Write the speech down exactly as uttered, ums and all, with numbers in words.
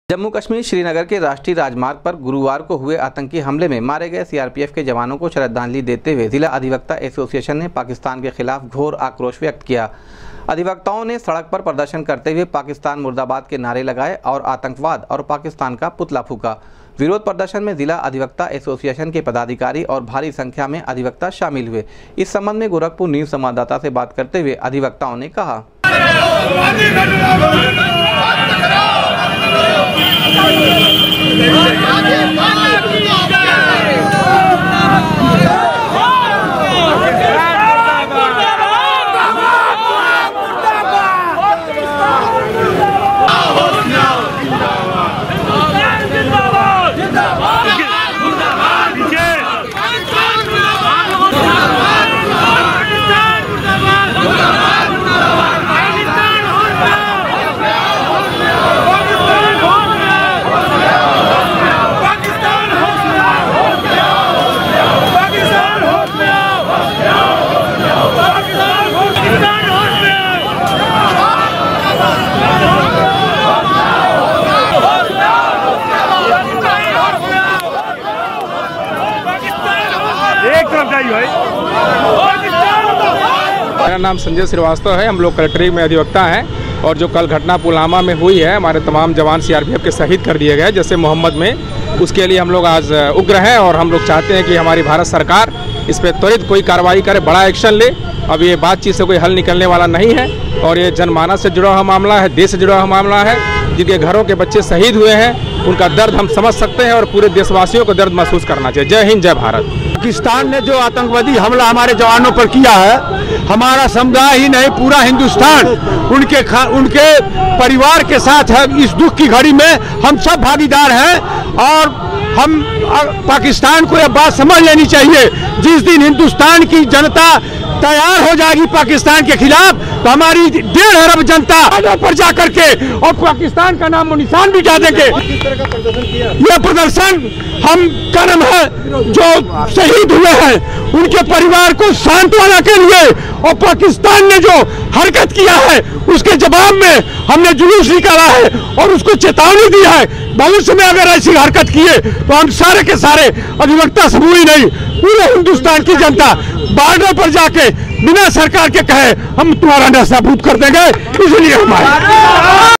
जम्मू कश्मीर श्रीनगर के राष्ट्रीय राजमार्ग पर गुरुवार को हुए आतंकी हमले में मारे गए सीआरपीएफ के जवानों को श्रद्धांजलि देते हुए जिला अधिवक्ता एसोसिएशन ने पाकिस्तान के खिलाफ घोर आक्रोश व्यक्त किया। अधिवक्ताओं ने सड़क पर प्रदर्शन करते हुए पाकिस्तान मुर्दाबाद के नारे लगाए और आतंकवाद और पाकिस्तान का पुतला फूका। विरोध प्रदर्शन में जिला अधिवक्ता एसोसिएशन के पदाधिकारी और भारी संख्या में अधिवक्ता शामिल हुए। इस संबंध में गोरखपुर न्यूज संवाददाता से बात करते हुए अधिवक्ताओं ने कहा, मेरा नाम संजय श्रीवास्तव है। हम लोग कलेक्ट्रेट में अधिवक्ता हैं और जो कल घटना पुलवामा में हुई है, हमारे तमाम जवान सीआरपीएफ के शहीद कर दिए गए जैसे मोहम्मद में, उसके लिए हम लोग आज उग्र हैं और हम लोग चाहते हैं कि हमारी भारत सरकार इस पर त्वरित कोई कार्रवाई करे, बड़ा एक्शन ले। अब ये बातचीत से कोई हल निकलने वाला नहीं है और ये जनमानस से जुड़ा हुआ मामला है, देश से जुड़ा हुआ मामला है। जिनके घरों के बच्चे शहीद हुए हैं उनका दर्द हम समझ सकते हैं और पूरे देशवासियों को दर्द महसूस करना चाहिए। जय हिंद, जय भारत। पाकिस्तान ने जो आतंकवादी हमला हमारे जवानों पर किया है, हमारा समुदाय ही नहीं पूरा हिंदुस्तान उनके उनके परिवार के साथ है। इस दुख की घड़ी में हम सब भागीदार हैं और हम पाकिस्तान को यह बात समझ लेनी चाहिए, जिस दिन हिंदुस्तान की जनता तैयार हो जाएगी पाकिस्तान के खिलाफ तो हमारी डेढ़ अरब जनता पर जाकर के और पाकिस्तान का नाम निशान भी जा देंगे। यह प्रदर्शन हम कर्म है जो शहीद हुए हैं उनके परिवार को सांत्वना के लिए और पाकिस्तान ने जो हरकत किया है उसके जवाब में हमने जुलूस निकाला है और उसको चेतावनी दी है। भविष्य में अगर ऐसी हरकत किए तो हम सारे के सारे अधिवक्ता समूह ही नहीं पूरे हिंदुस्तान की जनता बॉर्डर पर जाके बिना सरकार के कहे हम तुम्हारा नसाबूत कर देंगे। इसलिए हमारे